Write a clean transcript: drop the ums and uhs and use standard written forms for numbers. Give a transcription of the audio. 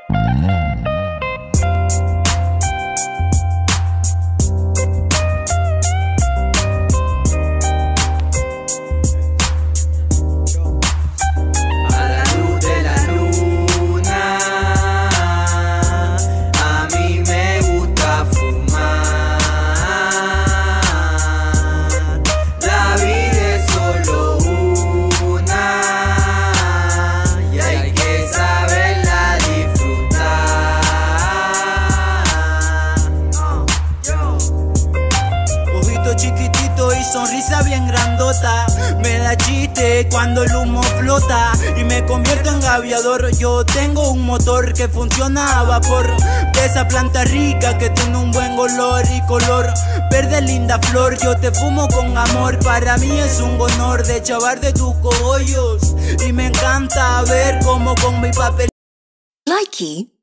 Chiquitito y sonrisa bien grandota, me da chiste cuando el humo flota y me convierto en aviador. Yo tengo un motor que funciona a vapor, de esa planta rica que tiene un buen olor y color verde, linda flor. Yo te fumo con amor, para mí es un honor de chavar de tus cogollos y me encanta ver cómo con mi papel. Likey